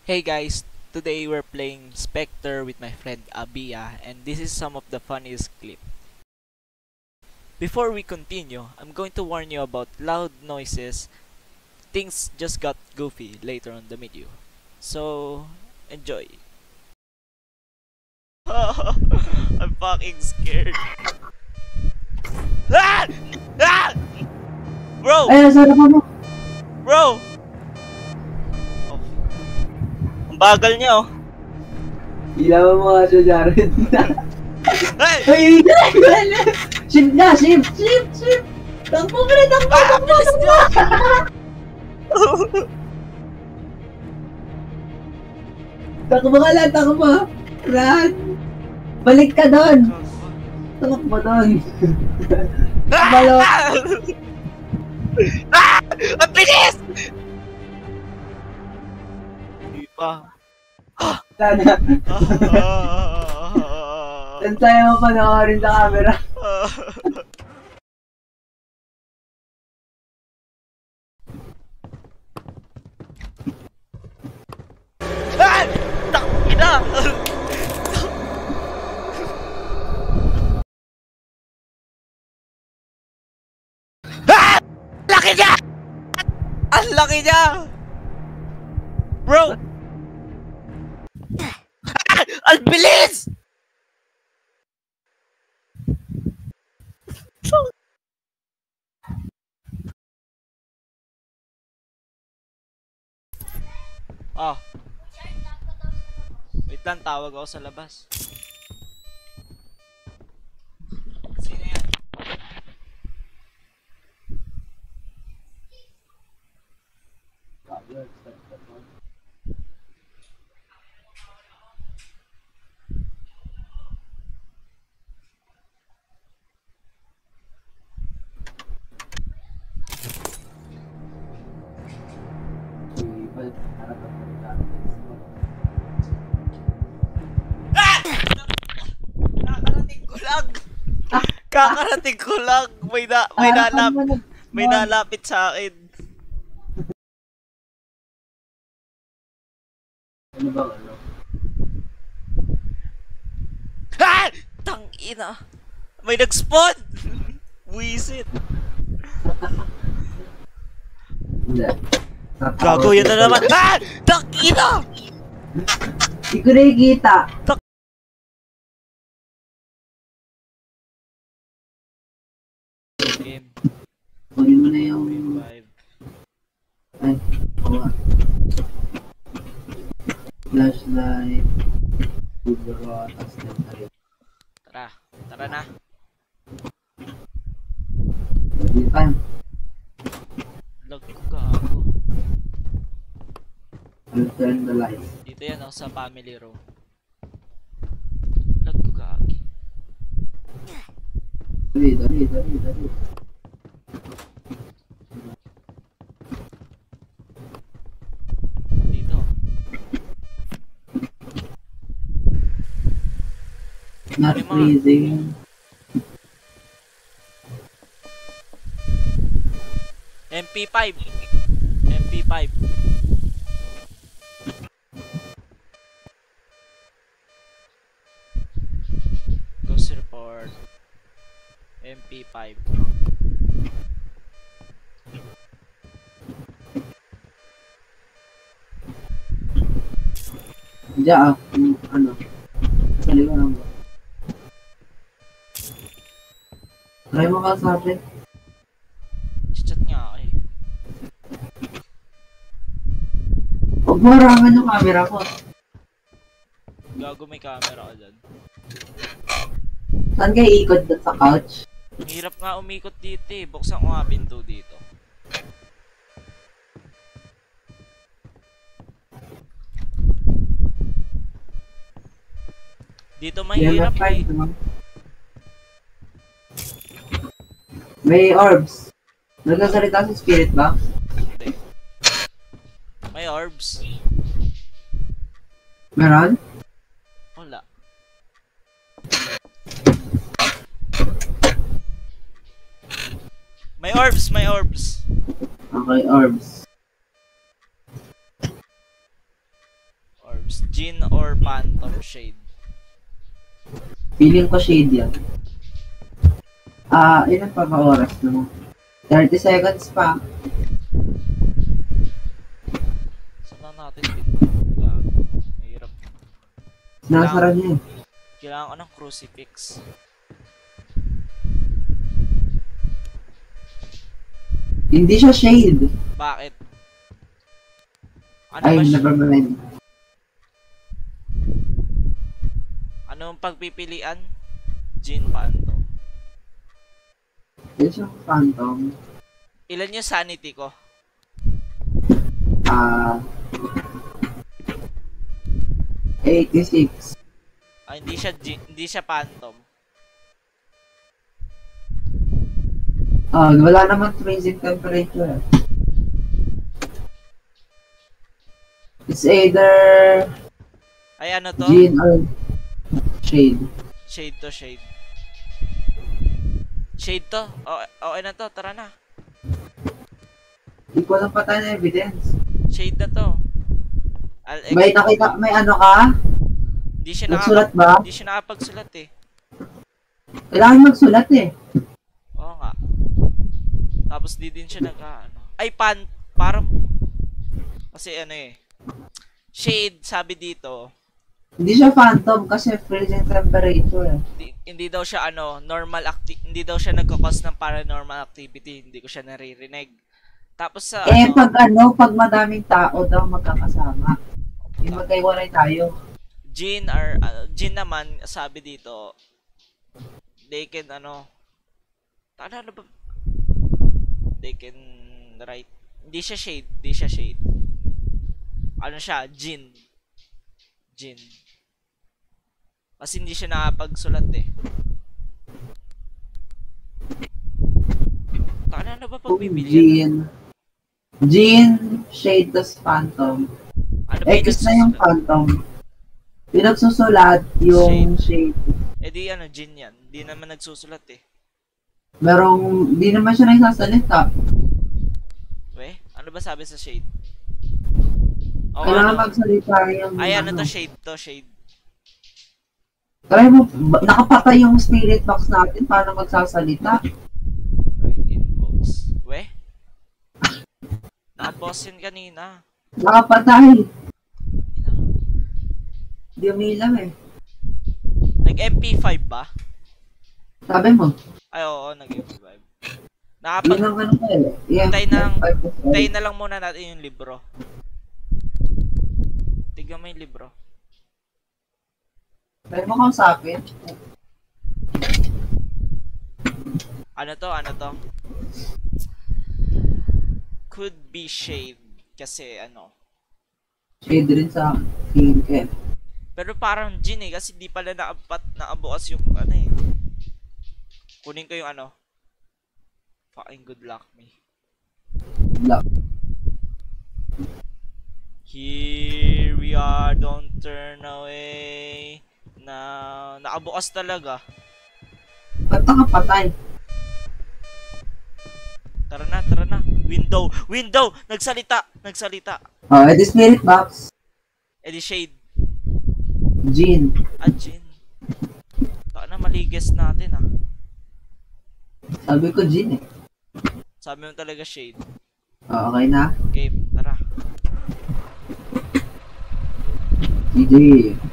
Hey guys, today we're playing Spectre with my friend Abia and this is some of the funniest clip. Before we continue, I'm going to warn you about loud noises. Things just got goofy later on the video. So, enjoy. I'm fucking scared. Ah! Ah! Bro! Ay, nasa harapan mo. Bro! Oh. Ang bagal niya oh. Ilawan mo nga siya, Jared. Hey! Ay, shift na, shift! Takbo ka na, takbo! Bilis niya! Takbo ka lang, takbo! Run! Balik ka doon! Takbo doon! Balo! Ah! Ang bilis! Hindi pa. Sana, ang saya mo panoorin sa camera. Ah! Tangina! Ah! Laki niya! Ang laki niya! Bro! Ah! Ang bilis! Oh. Wait lang, tawag ako sa labas. Sino yan? Ah! Kakarating ko lang! Kakarating ko lang! May nalapit sa akin. Ano ba, ano? Ah! Tangina! May nag-spawn! Wisit! Hindi. Gago, yan na naman! Ah! Tangina! Hindi ko nakikita. Game Kunin mo na yung... 5. Ay, oo nga. Flashlight. Buburo, tapos na. Tara na. Hindi pa. Lag ko gago. I'll turn the lights. Dito yan ako sa family room. Lag ko gago. Dali. Dito. Not freezing. MP5. MP5. Ghost report. MP5. Diyan ano. Sa liwanag mo. Try mo ka sa akin. Chat nga ako eh. Huwag mo harangan yung camera ko. Gago, may camera ka dyan. Saan kayo ikot doon sa couch? Ang hirap nga umikot dito eh. Buksan ko nga pinto dito. Dito mahirap eh. May orbs. Nagsasalita si Spirit Box. Hindi. May orbs. Meron? Wala. May orbs. Okay, orbs. Jin or Phantom Shade? Feeling ko shade yan. Ilan pa ba oras na? 30 seconds pa. Saan na natin dito? Gago. Mahirap. Sinasara niya eh. Kailangan ko ng crucifix. Hindi siya shade. Bakit? Ano Ay, ba siya? never mind. Anong pagpipilian? Jin, Phantom. Hindi siya phantom. Ilan yung sanity ko? Ah... 86. Hindi siya Phantom. Wala naman freezing temperature. It's either Ay, ano to? Jin or shade. Shade to, shade. Shade to? Okay na to, tara na. Hindi ko lang patay na evidence. Shade na to. May nakita, may ano ka? Hindi siya Nagsulat ba? Hindi siya nakapagsulat eh. Kailangan magsulat eh. Oo nga. Tapos di din siya ano. Ay, parang kasi ano eh. Shade, sabi dito. Hindi siya phantom kasi freezing temperature. Hindi daw siya ano, hindi daw siya nagko-cause ng paranormal activity. Hindi ko siya naririnig. Tapos sa pag madaming tao daw magkakasama. Yung magkaiwalay tayo. Jin naman, sabi dito, they can ano ba? They can write. Hindi siya shade. Ano siya? Jin. Kasi hindi siya nakapagsulat eh. Ano ba pagbibilihan? Jin, shade, tas phantom. Ano ba X na yung phantom. Pinagsusulat yung shade. Eh di Jin yan. Di naman nagsusulat eh. Di naman siya nagsasalita. We, ano ba sabi sa shade? Kailangan magsalita yung... Ay, ano to, shade. Try mo, nakapatay yung spirit box natin, paano magsasalita? Inbox. We? Naka-boss yun kanina. Nakapatay. Di umilam eh. Nag-MP5 ba? Sabi mo? Ay, oo, nag-MP5. Yun ang ano eh. Tayo na lang muna natin yung libro. Tignan mo yung libro. Pwede mo kausapin? Ano to? Could be shade. Kasi Shade rin sa tingin ko eh. Pero parang Jin eh. Kasi di pala nakabukas yung eh. Kunin ko yung fucking good luck me. Luck. Here we are, don't turn away. Nakabukas talaga. Ba't nakapatay? Tara na. Window! Nagsalita! Edi spirit box. Edi shade. Jin. Jin. Taka na, maligas natin Sabi ko Jin eh. Sabi mo talaga shade. Okay na? Game, tara. GG.